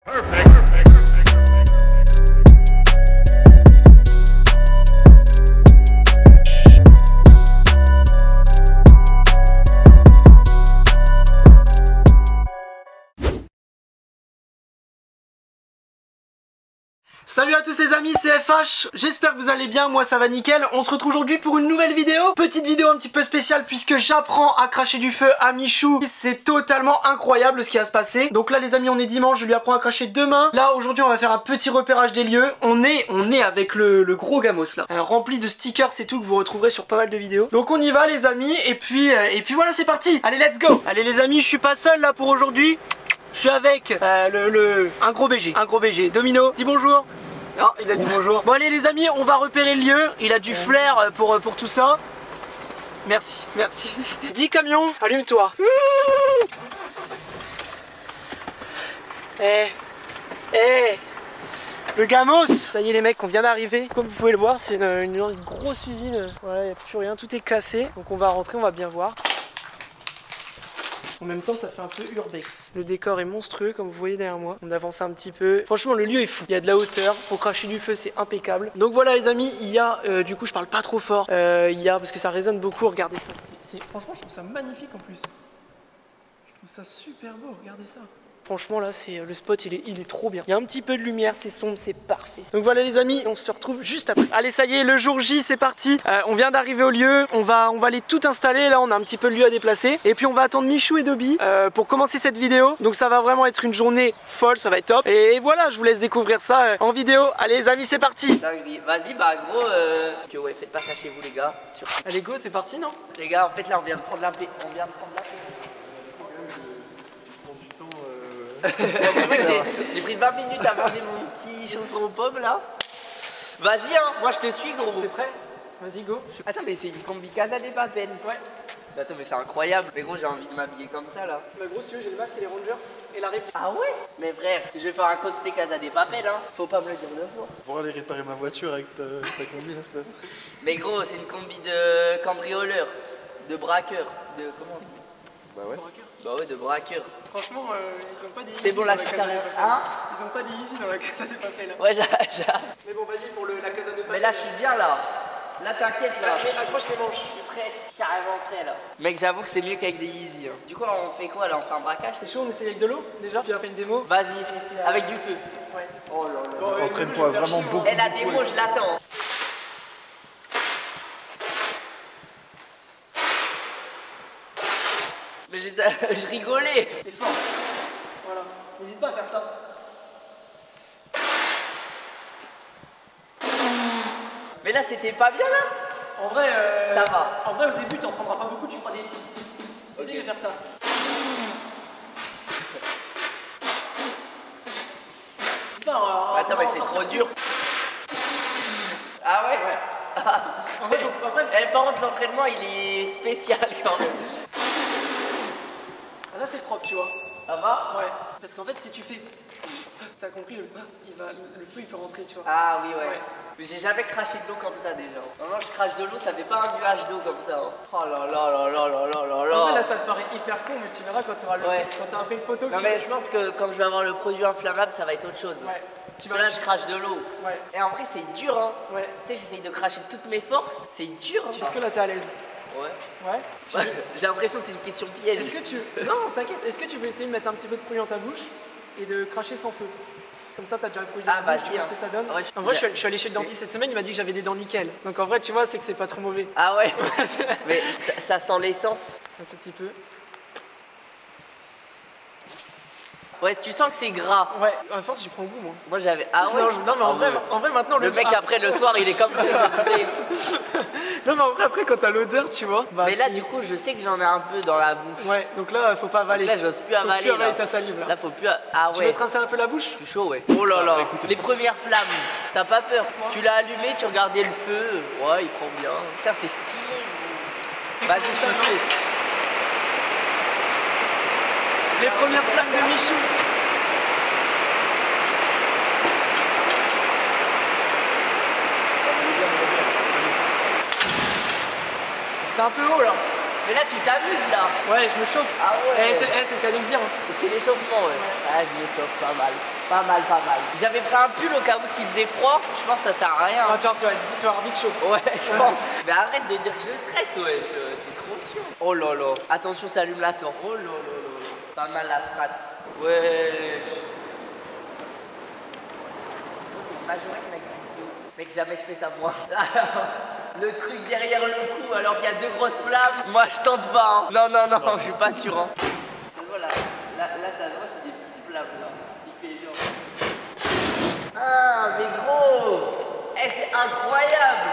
Salut à tous les amis, c'est FH, j'espère que vous allez bien, moi ça va nickel. On se retrouve aujourd'hui pour une nouvelle vidéo. Petite vidéo un petit peu spéciale puisque j'apprends à cracher du feu à Michou. C'est totalement incroyable ce qui va se passer. Donc là les amis, on est dimanche, je lui apprends à cracher demain. Là aujourd'hui on va faire un petit repérage des lieux. On est avec le gros gamos là, rempli de stickers et tout que vous retrouverez sur pas mal de vidéos. Donc on y va les amis et puis voilà c'est parti. Allez let's go. Allez les amis, je suis pas seul là pour aujourd'hui. Je suis avec un gros BG, Domino, dis bonjour. Ah, il a dit bonjour. Bon allez les amis, on va repérer le lieu. Il a du flair pour tout ça. Merci, merci. 10 camions, allume-toi. Le gamos. Ça y est les mecs, on vient d'arriver. Comme vous pouvez le voir, c'est une grosse usine. Voilà, il n'y a plus rien, tout est cassé. Donc on va rentrer, on va bien voir. En même temps ça fait un peu urbex. Le décor est monstrueux comme vous voyez derrière moi. On avance un petit peu. Franchement le lieu est fou. Il y a de la hauteur. Pour cracher du feu c'est impeccable. Donc voilà les amis, il y a du coup je parle pas trop fort. Il y a parce que ça résonne beaucoup. Regardez ça. Franchement je trouve ça magnifique en plus. Je trouve ça super beau. Regardez ça. Franchement là c'est le spot il est trop bien. Il y a un petit peu de lumière, c'est sombre, c'est parfait. Donc voilà les amis, on se retrouve juste après. Allez ça y est, le jour J c'est parti. On vient d'arriver au lieu, on va aller tout installer. Là on a un petit peu le lieu à déplacer. Et puis on va attendre Michou et Dobby pour commencer cette vidéo. Donc ça va vraiment être une journée folle, ça va être top. Et voilà, je vous laisse découvrir ça en vidéo. Allez les amis c'est parti. Vas-y bah gros ouais, faites pas ça chez vous les gars. Allez go c'est parti non? Les gars en fait là on vient de prendre la paix. J'ai pris 20 minutes à manger mon petit chausson aux pommes là. Vas-y hein, moi je te suis gros. T'es prêt? Vas-y go. Attends mais c'est une combi Casa de Papel. Ouais. Attends mais c'est incroyable. Mais gros j'ai envie de m'habiller comme ça là. Bah gros si tu veux j'ai le masque et les Rangers et la réplique. Ah ouais? Mais frère, je vais faire un cosplay Casa de Papel hein. Faut pas me le dire deux fois. Pour aller réparer ma voiture avec ta combi là, Steph. Mais gros c'est une combi de cambrioleur, de braqueur, de comment on dit? Bah ouais. Bah ouais de braqueur. Franchement ils ont pas des C'est bon là je suis carré. Hein? Ils ont pas des easy dans la Casa de Papel. Ouais j'ai. Mais bon vas-y pour la Casa de Papel. Mais là je suis bien là. Là t'inquiète là. Mais accroche les manches. Je suis prêt, carrément prêt là. Mec j'avoue que c'est mieux qu'avec des Yeezy hein. Du coup on fait quoi là? On fait un braquage? C'est chaud, on essaye avec de l'eau déjà, puis après une démo. Vas-y, avec du feu. Ouais. Oh là là. Bon, entraîne-toi vraiment beaucoup. Et la démo je l'attends. Mais je rigolais. Et fort. Voilà. N'hésite pas à faire ça. Mais là c'était pas bien là. En vrai, ça va. En vrai au début t'en prendras pas beaucoup, tu feras des. Essaye de faire ça. Attends mais c'est trop dur. Ah ouais? En vrai, Par contre l'entraînement il est spécial quand même. là c'est propre tu vois. Ça va? Ouais. Parce qu'en fait si tu fais. T'as compris, le feu il peut rentrer tu vois. Ah oui ouais. J'ai jamais craché de l'eau comme ça déjà. Maintenant je crache de l'eau, ça fait pas un nuage d'eau comme ça. Hein. Oh là là là là là là là là. En vrai là ça te paraît hyper con mais tu verras quand t'auras quand t'auras pris une photo. Non mais je pense que quand je vais avoir le produit inflammable ça va être autre chose. Ouais. Tu vois là je crache de l'eau. Ouais. Et en vrai c'est dur hein. Ouais. Tu sais j'essaye de cracher toutes mes forces. C'est dur hein. Est-ce que là t'es à l'aise? Ouais. Ouais. J'ai l'impression que c'est une question piège. Est-ce que tu. Non t'inquiète, est-ce que tu veux essayer de mettre un petit peu de produit dans ta bouche et de cracher sans feu? Comme ça, t'as déjà le produit dans la bouche, tu vois ce que ça donne. Ouais, en vrai, je suis allé chez le dentiste cette semaine, il m'a dit que j'avais des dents nickel. Donc en vrai, tu vois, c'est que c'est pas trop mauvais. Ah ouais. Mais ça sent l'essence. Un tout petit peu. Ouais, tu sens que c'est gras. Ouais, à force, j'y prends goût, moi. Moi j'avais. Ah ouais. Non, mais en vrai, maintenant, le mec après le soir, il est comme. Non, mais en vrai, après, quand t'as l'odeur, tu vois. Bah, mais là, du coup, je sais que j'en ai un peu dans la bouche. Ouais, donc là, faut pas avaler. Donc là, j'ose plus avaler. Faut plus avaler ta salive, là. Là, faut plus. Ah ouais. Tu veux te rincer un peu la bouche? Je suis chaud, ouais. Oh là là. Les premières flammes. T'as pas peur? Tu l'as allumé, tu regardais le feu. Ouais, il prend bien. Putain, c'est stylé. Vas-y, je suis chaud. Les premières flammes de Michou. C'est un peu haut là. Mais là, tu t'amuses là. Ouais, je me chauffe. Ah ouais. C'est le cas de le dire. Hein. C'est l'échauffement, ouais. Ah, je m'échauffe pas mal. Pas mal, pas mal. J'avais pris un pull au cas où s'il faisait froid. Je pense que ça sert à rien. Ah, tu vas avoir vite chaud. Ouais, je pense. Mais arrête de dire que je stresse, wesh. T'es trop chiant. Oh là là. Attention, ça allume la torche. Oh là là là. Pas mal la strat. Ouais. C'est une majorette, mec, du feu. Mec, jamais je fais ça moi. Le truc derrière le cou alors qu'il y a 2 grosses flammes. Moi, je tente pas. Hein. Non, je suis pas sûr. Hein. Ça se voit là, ça se voit, c'est des petites flammes là. Il fait genre. Ah, mais gros. Eh, c'est incroyable.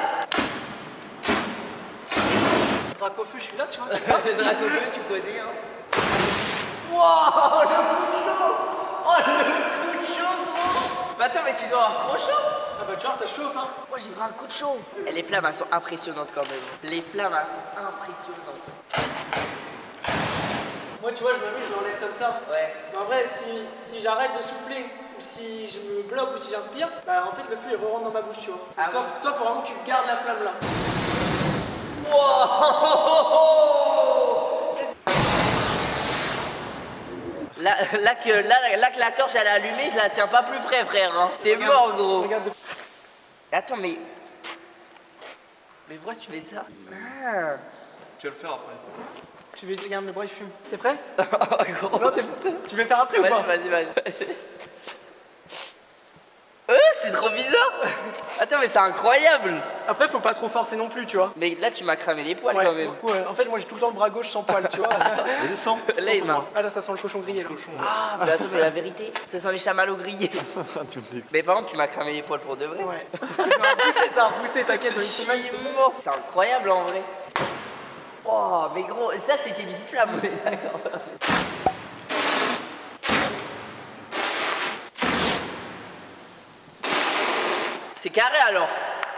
Le drac au feu, je suis là, tu vois. Le drac au feu, tu connais, hein. Wow, le coup de chaud. Oh, le coup de chaud, gros. Mais attends, mais tu dois avoir trop chaud. Ah bah tu vois, ça chauffe hein. Moi j'ai pris un coup de chaud. Et les flammes elles sont impressionnantes quand même. Les flammes elles sont impressionnantes. Moi tu vois, je m'amuse, je l'enlève comme ça. Ouais. Mais en vrai, si j'arrête de souffler, ou si je me bloque, ou si j'inspire, bah en fait le feu il re-rentre dans ma bouche, tu vois. Ah toi, faut vraiment que tu gardes la flamme là. Wow. Là que la torche elle est allumée, je la tiens pas plus près, frère. Hein. C'est mort, gros. Regarde. Attends, mais pourquoi tu fais ça? Ah. Tu vas le faire après. Tu veux, regarde, le bras il fume. T'es prêt? Gros. Non, tu veux faire après ou pas? Vas-y. C'est trop bizarre. Attends, mais c'est incroyable. Après, faut pas trop forcer non plus, tu vois. Mais là, tu m'as cramé les poils Ouais, quand même. ouais. En fait, moi j'ai tout le temps le bras gauche sans poil, tu vois. Mais descends. Là, il m'a. Ah là, ça sent le cochon grillé. Ah, mais attends, mais la vérité, ça sent les chamallows grillés. Tu me dis. Mais par contre, tu m'as cramé les poils pour de vrai. Ouais. Ça a repoussé, t'inquiète, dans une semaine, c'est mort. C'est incroyable en vrai. Oh, mais gros, ça c'était une petite flamme, on est d'accord. C'est carré alors.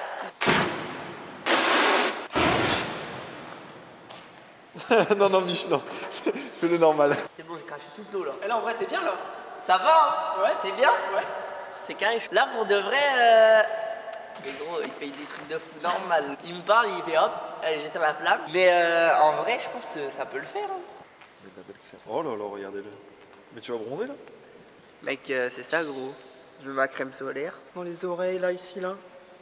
Non, Mich, non. Fais le normal. C'est bon, j'ai craché toute l'eau là. Et là, en vrai, t'es bien là. Ça va hein? Ouais. C'est bien? Ouais. C'est carré. Là, pour de vrai, mais gros, il fait des trucs de fou normal. Il me parle, il fait hop, allez, j'éteins la flamme. Mais en vrai, je pense que ça peut le faire. Hein. Oh là là, regardez-le. Mais tu vas bronzer là? Mec, c'est ça, gros. Je mets ma crème solaire. Dans les oreilles, là, ici, là.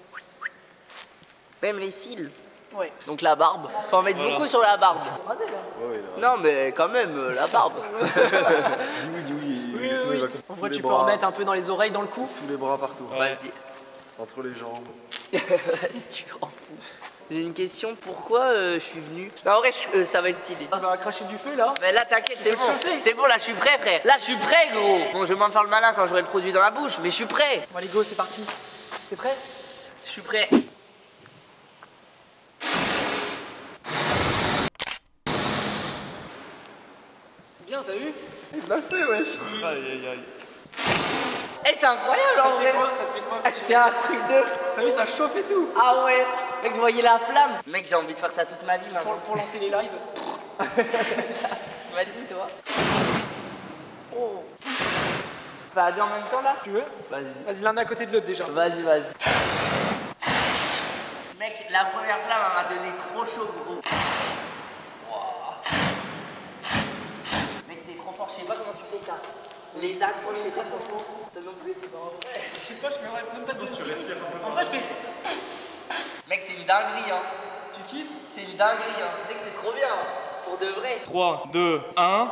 Même les cils. Ouais. Donc la barbe. Faut en mettre beaucoup sur la barbe. Ouais, Non, mais quand même, la barbe. Dis oui. Oui. Sinon, il va En sous vrai, les tu peux bras, en mettre un peu dans les oreilles, dans le cou. sous les bras partout. Vas-y. Entre les jambes. Vas-y, tu rends fou. J'ai une question, pourquoi je suis venu? Non, en vrai, ça va être stylé. On va cracher du feu, là. Mais là, t'inquiète, c'est peux bon. chauffer. C'est bon, là, je suis prêt, frère. Là, je suis prêt, gros. Bon, je vais moins me faire le malin quand j'aurai le produit dans la bouche, mais je suis prêt. Bon, allez, go, c'est parti. T'es prêt? Je suis prêt. Bien, t'as vu? Il l'a fait, wesh. Aïe. Eh, c'est incroyable, Ça en te vrai. fait quoi? Ça te fait quoi? C'est un truc de... T'as vu, ça chauffe et tout. Ah ouais. Mec, je voyais la flamme. Mec, j'ai envie de faire ça toute ma vie, maintenant. Pour lancer les lives. Imagine, toi. Oh. On va aller en même temps, là? Tu veux? Vas-y. Vas-y, l'un à côté de l'autre déjà. Vas-y. Mec, la première flamme, elle m'a donné trop chaud, gros. Wow. Mec, t'es trop fort, je sais pas comment tu fais ça. Les accros, je sais pas franchement. Toi non plus? Ouais, je sais pas, je me rappelle même pas de tu respires un peu. En vrai, je fais. Mec, c'est une dinguerie, hein. Tu kiffes? C'est une dinguerie, hein. Tu sais que c'est trop bien, hein. Pour de vrai. 3, 2, 1.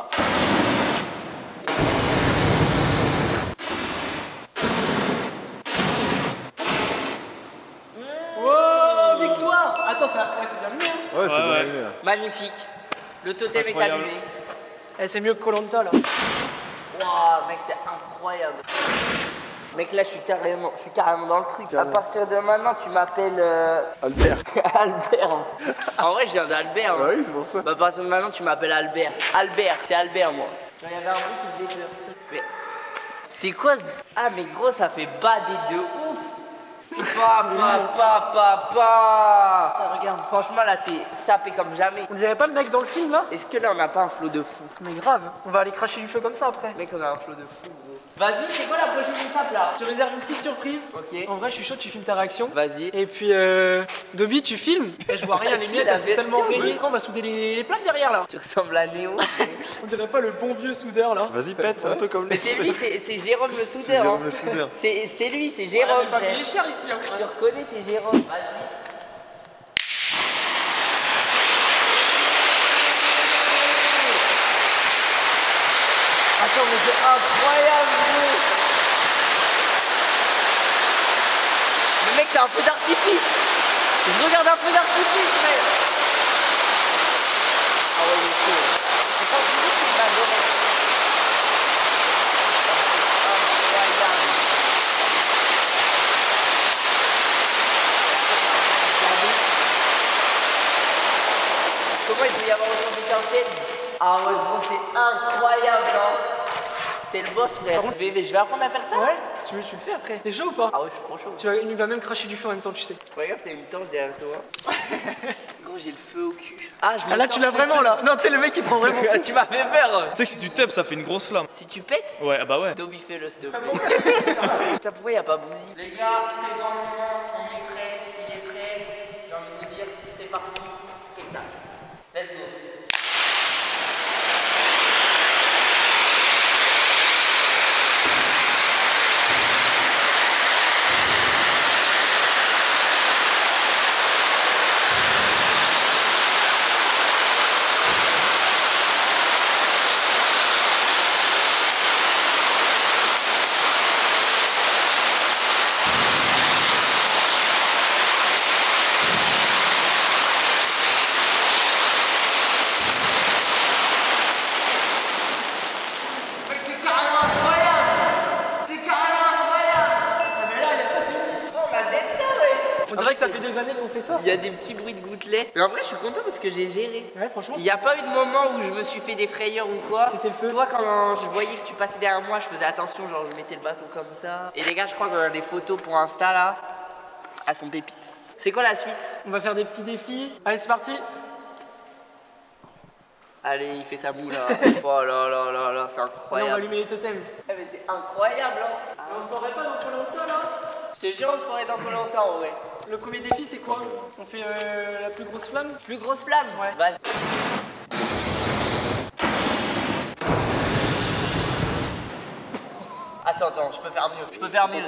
Oh, victoire! Attends, ça. Ouais, c'est bien mieux. Hein. Ouais, c'est Ouais. bien allumé là. Magnifique. Le totem est Incroyable. allumé. Eh, c'est mieux que Koh-Lanta là. Waouh, mec, c'est incroyable. Mec, là, je suis carrément dans le truc. Carrément. À partir de maintenant, tu m'appelles Albert. Albert. En vrai, je viens d'Albert. Ah oui, c'est pour ça. Bah, à partir de maintenant, tu m'appelles Albert. Albert, c'est Albert, moi. Il y avait un bruit qui me défleur. Mais c'est quoi ce... Ah, mais gros, ça fait bader de ouf. Ah, regarde. Franchement, là, t'es sapé comme jamais. On dirait pas le mec dans le film là? Est-ce que là, on n'a pas un flot de fou? Mais grave, on va aller cracher du feu comme ça après. Mec, on a un flot de fou, gros. Vas-y, c'est quoi la prochaine étape là? Je te réserve une petite surprise. Ok. En vrai, je suis chaud, tu filmes ta réaction. Vas-y. Et puis, Dobby, tu filmes. Et je vois rien, les Si, miettes, la elles sont tellement vérité, rayées. On va souder les plaques derrière là. Tu ressembles à Néo. On dirait pas le bon vieux soudeur là. Vas-y, pète, un peu comme Mais lui. c'est lui, c'est Jérôme le soudeur. Jérôme hein. le soudeur. C'est lui, c'est Ouais, Jérôme. pas frère. payé cher ici. Hein. Tu reconnais, t'es Jérôme. Vas-y. Attends, mais c'est incroyable, gros. Le mec, c'est un feu d'artifice. Je regarde un feu d'artifice, frère. Ah ouais, il est chaud. Mais quand je dis que c'est une majorette. C'est incroyable. Comment il peut y avoir autant d'étincelles? Ah ouais, gros, c'est incroyable, hein. T'es le boss, frère. Je vais apprendre à faire ça. Ouais, si tu veux, tu le fais après. T'es chaud ou pas? Ah ouais, je suis trop chaud. Il va même cracher du feu en même temps, tu sais. Regarde, t'as une torche derrière toi. Gros, j'ai le feu au cul. Ah, je me Ah là, tu l'as vraiment là. Non, tu sais, le mec il prend vraiment. Tu m'as fait peur. Tu sais que si tu tapes, ça fait une grosse flamme. Si tu pètes, Ouais, ah bah ouais. Dobby fais-le, s'il te plaît. Putain, pourquoi y a pas Bouzy? Les gars, c'est le grand moment. On est prêt, il est prêt. J'ai envie de vous dire, c'est parti. Spectacle. Let's go. On dirait que ça fait des années qu'on fait ça. Il y a des petits bruits de gouttelettes. Mais en vrai, je suis content parce que j'ai géré. Ouais, franchement. Il n'y a pas eu de moment où je me suis fait des frayeurs ou quoi. C'était le feu. Toi, quand je voyais que tu passais derrière moi, je faisais attention, genre je mettais le bâton comme ça. Et les gars, je crois qu'on a des photos pour Insta là. Elles sont pépites. C'est quoi la suite? On va faire des petits défis. Allez, c'est parti. Allez, il fait sa moue là. Oh là là là là, c'est Allez, on va incroyable. allumer les totems. Eh, mais c'est incroyable, hein. On se ferait pas dans Pôle emploi là? Je te jure, on se croirait dans pas longtemps, en vrai. Le premier défi, c'est quoi? On fait la plus grosse flamme? Plus grosse flamme? Ouais. Vas-y. Attends, je peux faire mieux. Je peux faire mieux.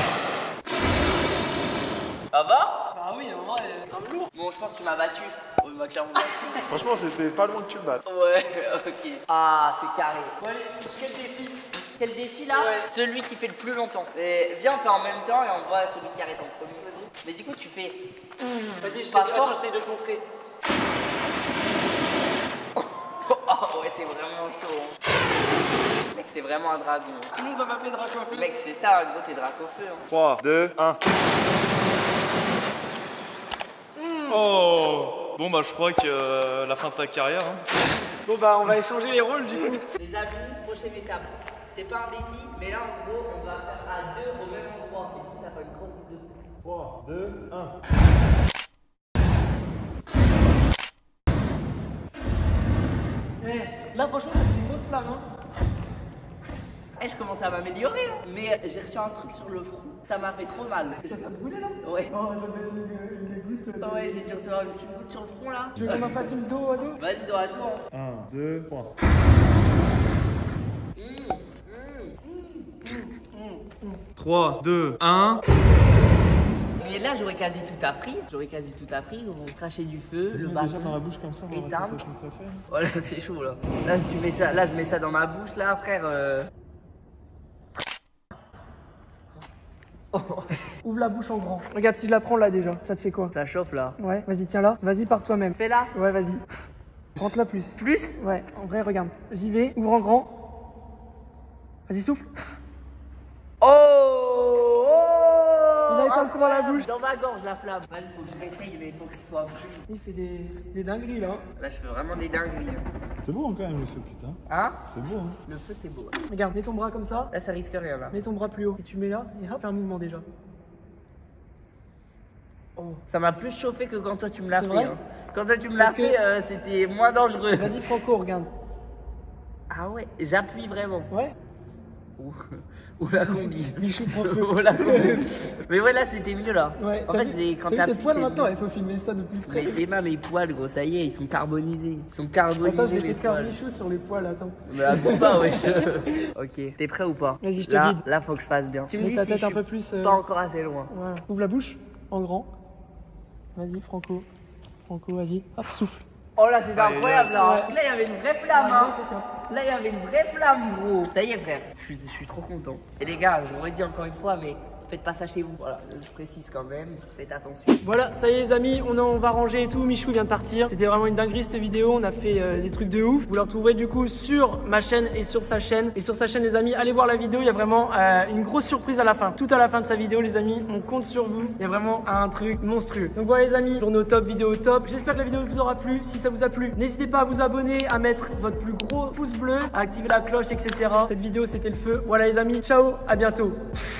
Ça va? Bah oui, en vrai, grave lourd. Bon, je pense qu'il m'a battu. Oh, il m'a clairement battu. Franchement, c'était pas loin que tu le battes. Ouais, ok. Ah, c'est carré. Bon, allez, quel défi? Quel défi là? Ouais. Celui qui fait le plus longtemps. Et viens, on fait en même temps et on voit celui qui arrête en premier. Vas-y. Mais du coup, tu fais. Vas-y, Pas fort. attends, j'essaye de te montrer. Oh, ouais, t'es vraiment chaud. Hein. Mec, c'est vraiment un dragon. Tout le monde va m'appeler Draco un peu. Mec, c'est ça, gros, t'es drac au feu. Hein. 3, 2, 1. Oh. Bon bah je crois que la fin de ta carrière. Hein. Bon, bah, on va échanger les rôles du coup. Les amis, prochaine étape. C'est pas un défi, mais là, en gros, on va faire à deux au même endroit. Et du coup, ça fait une grosse boule de feu. 3, 2, 1. Là, franchement, ça fait une grosse flamme. Hein. Eh, je commence à m'améliorer, hein. Mais j'ai reçu un truc sur le front. Ça m'a fait trop mal. Ça t'a brûlé là? Ouais. Oh, ça peut être une goutte. Ouais, j'ai dû recevoir une petite goutte sur le front là. Tu veux qu'on en fasse une dos à dos? Vas-y, dos à dos. Hein. 1, 2, 3. Mmh, mmh. 3, 2, 1. Mais là, j'aurais quasi tout appris. On crachait du feu, le bâton. dans la bouche comme ça, Et la dingue. sensation que ça fait. Voilà, c'est chaud là. Là, je mets ça dans ma bouche là, frère. Ouvre la bouche en grand. Regarde, si je la prends là déjà, ça te fait quoi? Ça chauffe là. Ouais, vas-y, tiens là. Vas-y par toi-même. Fais là. Ouais, vas-y. Rentre-la plus. Plus. Ouais, en vrai, regarde. J'y vais, ouvre en grand. Vas-y, souffle. Oh, Il a été encore dans la bouche. Dans ma gorge la flamme. Vas-y, faut que je réessaye, mais il faut que ce soit fluide. Il fait des dingueries là. Là, je fais vraiment des dingueries. C'est beau hein, quand même le feu, putain. Hein? C'est beau hein. Le feu, c'est beau. Regarde, mets ton bras comme ça. Là, ça risque rien là. Mets ton bras plus haut. Et tu mets là. Et hop, fais un mouvement déjà. Oh. Ça m'a plus chauffé que quand toi tu me l'as C'est fait. vrai Hein. Quand toi tu me l'as Parce que- fait, c'était moins dangereux. Vas-y, Franco, regarde. Ah ouais, j'appuie vraiment. Ouais. Ou la combi. Michou prend feu. Ou la combi. Mais ouais, là c'était mieux là. Ouais, En fait, c'est quand t'as t'as vu tes poils c'est maintenant, mieux. il faut filmer ça de plus près. Mais tes mains, mes poils, gros, ça y est, ils sont carbonisés. Ils sont Attends, je carbonisés, vais les te faire poils. Michou sur les poils, attends. Mais abuse pas, wesh. Ok, t'es prêt ou pas? Vas-y, je te là, guide. Là, faut que je fasse bien. Tu me Mets dis ta si tête je un suis peu plus. pas encore assez loin. Voilà. Ouvre la bouche, en grand. Vas-y, Franco. Franco, vas-y. Hop, souffle. Oh là, c'était incroyable là. Ouais. Là, il y avait une vraie flamme, hein. c'est top. Là, il y avait une vraie flamme, gros. Ça y est, frère. Je suis trop content. Et les gars, je vous redis encore une fois, mais faites pas ça chez vous. Voilà, je précise quand même. Faites attention. Voilà, ça y est les amis, on va ranger et tout, Michou vient de partir. C'était vraiment une dinguerie cette vidéo, on a fait des trucs de ouf. Vous la retrouverez du coup sur ma chaîne et sur sa chaîne. Et sur sa chaîne les amis, allez voir la vidéo, il y a vraiment une grosse surprise à la fin. Tout à la fin de sa vidéo les amis, on compte sur vous. Il y a vraiment un truc monstrueux. Donc voilà les amis, journée au top, vidéo au top. J'espère que la vidéo vous aura plu. Si ça vous a plu, n'hésitez pas à vous abonner, à mettre votre plus gros pouce bleu, à activer la cloche, etc. Cette vidéo c'était le feu. Voilà les amis, ciao, à bientôt.